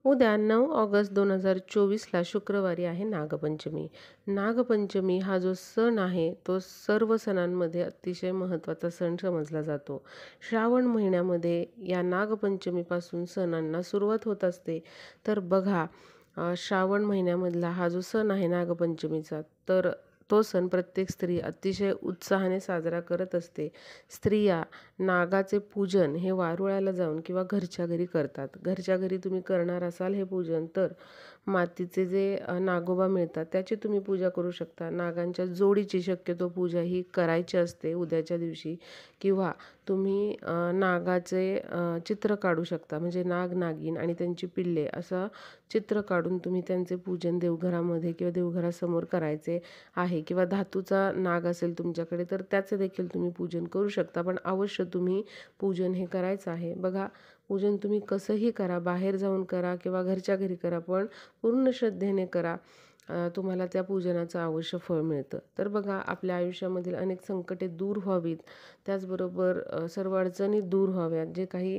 उद्या 9 ऑगस्ट 2024ला शुक्रवारी आहे नागपंचमी. नागपंचमी हा जो सण आहे, तो सर्व सणांमध्ये अतिशय महत्त्वाचा सण समजला जातो. श्रावण महिन्यामध्ये या नागपंचमीपासून सणांना सुरुवात होत असते. तर बघा, श्रावण महिन्यामधला हा जो सण आहे नागपंचमीचा, तर तो सण प्रत्येक स्त्री अतिशय उत्साहाने साजरा करत असते. स्त्रिया नागाचे पूजन हे वारुळाला जाऊन किंवा घरच्या घरी करतात. घरच्या घरी तुम्ही करणार असाल हे पूजन, तर मातीचे जे नागोबा मिळतात त्याची तुम्ही पूजा करू शकता. नागांच्या जोडीची शक्यतो पूजा ही करायची असते उद्याच्या दिवशी. किंवा तुम्ही नागाचे चित्र काढू शकता, म्हणजे नाग, नागिन आणि त्यांची पिल्ले असं चित्र काढून तुम्ही त्यांचे पूजन देवघरामध्ये किंवा देवघरासमोर करायचे आहे. किंवा धातूचा नाग असेल तुमच्याकडे, तर त्याचे देखील तुम्ही पूजन करू शकता. पण अवश्य तुम्ही पूजन हे करायचं आहे. बघा, पूजन तुम्ही कसंही करा, बाहेर जाऊन करा किंवा घरच्या घरी करा, पण पूर्ण श्रद्धेने करा. तुम्हाला त्या पूजनाचं अवश्य फळ मिळतं. तर बघा, आपल्या आयुष्यामधील अनेक संकटे दूर व्हावीत, त्याचबरोबर सर्व अडचणी दूर व्हाव्यात, जे काही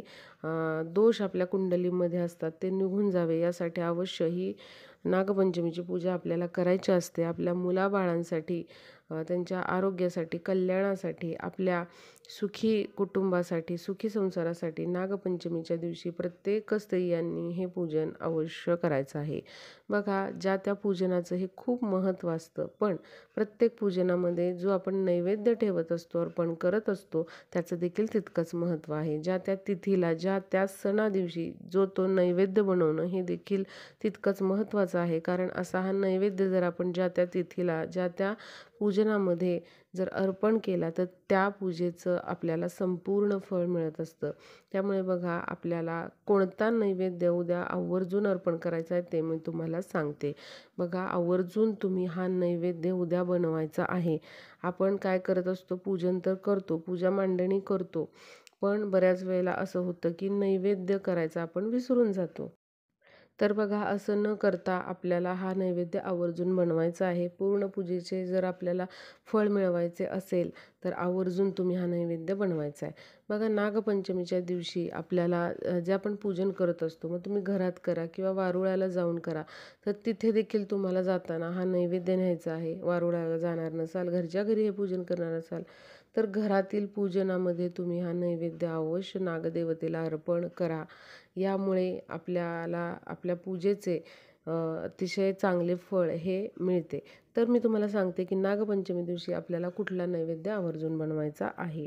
दोष आपल्या कुंडलीमध्ये असतात ते निघून जावे, यासाठी अवश्य ही नागपंचमीची पूजा आपल्याला करायची असते. आपल्या मुलाबाळांसाठी, त्यांच्या आरोग्यासाठी, कल्याणासाठी, आपल्या सुखी कुटुंबासाठी, सुखी संसारासाठी नागपंचमीच्या दिवशी प्रत्येक स्त्रियांनी हे पूजन अवश्य करायचं आहे. बघा, ज्या त्या पूजनाचं हे खूप महत्त्व असतं, पण प्रत्येक पूजनामध्ये जो आपण नैवेद्य ठेवत असतो, अर्पण करत असतो, त्याचं देखील तितकंच महत्त्व आहे. ज्या त्या तिथीला, ज्या त्या सणादिवशी जो तो नैवेद्य बनवणं हे देखील तितकंच महत्त्वाचं आहे. कारण असा हा नैवेद्य जर आपण ज्या त्या तिथीला, ज्या त्या पूजनामध्ये जर अर्पण केला, तर त्या पूजेचं आपल्याला संपूर्ण फळ मिळत असतं. त्यामुळे बघा, आपल्याला कोणता नैवेद्य उद्या आवर्जून अर्पण करायचा आहे ते मी तुम्हाला सांगते. बघा, आवर्जून तुम्ही हा नैवेद्य उद्या बनवायचा आहे. आपण काय करत असतो, पूजन तर करतो, पूजा मांडणी करतो, पण बऱ्याच वेळेला असं होतं की नैवेद्य करायचा आपण विसरून जातो. तर बघा, असं न करता आपल्याला हा नैवेद्य आवर्जून बनवायचा आहे. पूर्ण पूजेचे जर आपल्याला फळ मिळवायचे असेल, तर आवर्जून तुम्ही हा नैवेद्य बनवायचा आहे. बघा, नागपंचमीच्या दिवशी आपल्याला जे आपण पूजन करत असतो, मग तुम्ही घरात करा किंवा वारुळाला जाऊन करा, तर तिथे देखील तुम्हाला जाताना हा नैवेद्य न्यायचा आहे. वारुळाला जाणार नसाल, घरच्या घरी हे पूजन करणार असाल, तर घरातील पूजनामध्ये तुम्ही हा नैवेद्य अवश्य नागदेवतेला अर्पण करा. यामुळे आपल्याला आपल्या पूजेचे अतिशय चांगले फळ हे मिळते. तर मी तुम्हाला सांगते की नागपंचमी दिवशी आपल्याला कुठला नैवेद्य आवर्जून बनवायचा आहे.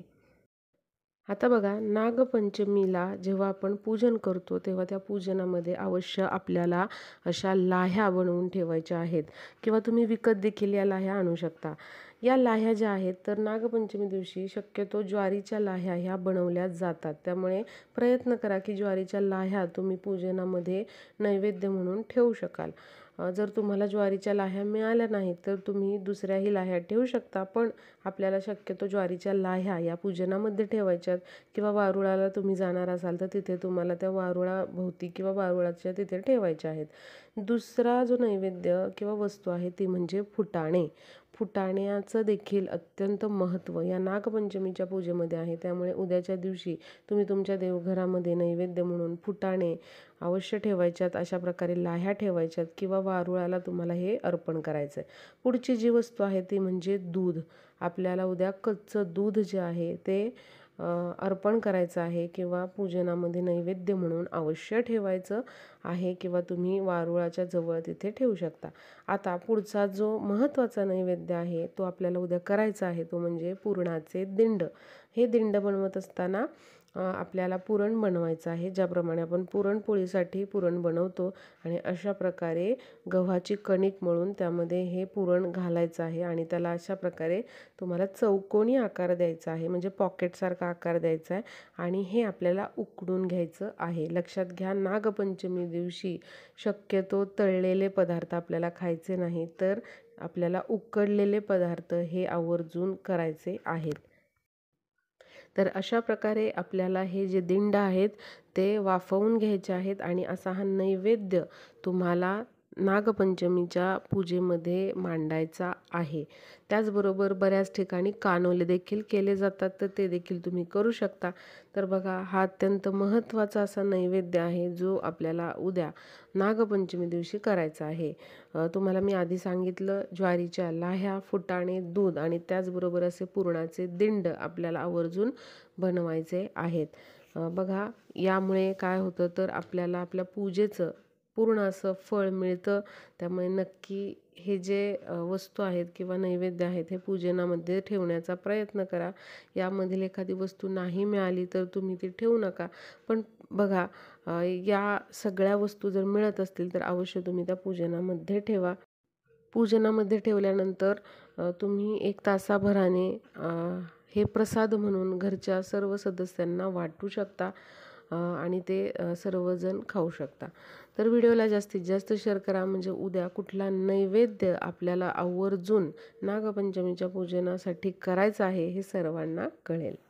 आता बघा, नागपंचमीला जेव्हा आपण पूजन करतो, तेव्हा त्या पूजनामध्ये अवश्य आपल्याला अशा लाह्या बनवून ठेवायच्या आहेत. किंवा तुम्ही विकत देखील या लाह्या आणू शकता. या लाह्या ज्या आहेत, तर नागपंचमी दिवशी शक्यतो ज्वारीच्या लाह्या ह्या बनवल्या जातात. त्यामुळे प्रयत्न करा की ज्वारीच्या लाह्या तुम्ही पूजनामध्ये नैवेद्य म्हणून ठेवू शकाल. जर तुम्हाला ज्वारीच्या लाह्या मिळाल्या नाहीत, तर तुम्ही दुसऱ्याही लाह्या ठेवू शकता, पण आपल्याला शक्यतो ज्वारीच्या लाह्या या पूजनामध्ये ठेवायच्यात. किंवा वारुळाला तुम्ही जाणार असाल, तर तिथे तुम्हाला त्या वारुळाभोवती किंवा वारुळाच्या तिथे ठेवायच्या आहेत. दुसरा जो नैवेद्य किंवा वस्तू आहे ती म्हणजे फुटाणे. फुटाण्याचं देखील अत्यंत महत्त्व या नागपंचमीच्या पूजेमध्ये आहे. त्यामुळे उद्याच्या दिवशी तुम्ही तुमच्या देवघरामध्ये नैवेद्य म्हणून फुटाणे अवश्य ठेवायच्यात. अशा प्रकारे लाह्या ठेवायच्यात किंवा वारुळाला तुम्हाला हे अर्पण करायचं आहे. पुढची जी वस्तू आहे ती म्हणजे दूध. आपल्याला उद्या कच्चं दूध जे आहे ते अर्पण करायचं आहे किंवा पूजनामध्ये नैवेद्य म्हणून अवश्य ठेवायचं आहे. किंवा तुम्ही वारुळाच्या जवळ तिथे ठेवू शकता. आता पुढचा जो महत्त्वाचा नैवेद्य आहे तो आपल्याला उद्या करायचा आहे, तो म्हणजे पुरणाचे दिंड. हे दिंड बनवत असताना आपल्याला पुरण बनवायचं आहे. ज्याप्रमाणे आपण पुरणपोळीसाठी पुरण बनवतो, आणि अशा प्रकारे गव्हाची कणिक मळून त्यामध्ये हे पुरण घालायचं आहे आणि त्याला अशा प्रकारे तुम्हाला चौकोनी आकार द्यायचा आहे, म्हणजे पॉकेटसारखा आकार द्यायचा आहे. आणि हे आपल्याला उकडून घ्यायचं आहे. लक्षात घ्या, नागपंचमी दिवशी शक्यतो तळलेले पदार्थ आपल्याला खायचे नाही, तर आपल्याला उकडलेले पदार्थ हे आवर्जून करायचे आहेत. तर अशा प्रकारे आपल्याला हे जे दिंड आहेत ते वाफवून घ्यायचे आहेत, आणि असा हा नैवेद्य तुम्हाला नागपंचमीच्या पूजेमध्ये मांडायचा आहे. त्याचबरोबर बऱ्याच ठिकाणी कानोले देखील केले जातात, तर ते देखील तुम्ही करू शकता. तर बघा, हा अत्यंत महत्त्वाचा असा नैवेद्य आहे जो आपल्याला उद्या नागपंचमी दिवशी करायचा आहे. तुम्हाला मी आधी सांगितलं, ज्वारीच्या लाह्या, फुटाणे, दूध आणि त्याचबरोबर असे पुरणाचे दिंड आपल्याला आवर्जून बनवायचे आहेत. बघा, यामुळे काय होतं तर आपल्याला आपल्या पूजेचं पूर्ण असं फळ मिळतं. त्यामुळे नक्की हे जे वस्तू आहेत किंवा नैवेद्य आहेत हे पूजनामध्ये ठेवण्याचा प्रयत्न करा. यामधील एखादी वस्तू नाही मिळाली तर तुम्ही ती ठेवू नका. पण बघा, या सगळ्या वस्तू जर मिळत असतील तर अवश्य तुम्ही त्या पूजनामध्ये ठेवा. पूजनामध्ये ठेवल्यानंतर तुम्ही 1 तासाभराने हे प्रसाद म्हणून घरच्या सर्व सदस्यांना वाटू शकता आणि ते सर्वजण खाऊ शकता. तर व्हिडिओला जास्तीत जास्त शेअर करा, म्हणजे उद्या कुठला नैवेद्य आपल्याला आवर्जून नागपंचमीच्या पूजनासाठी करायचा आहे हे सर्वांना कळेल.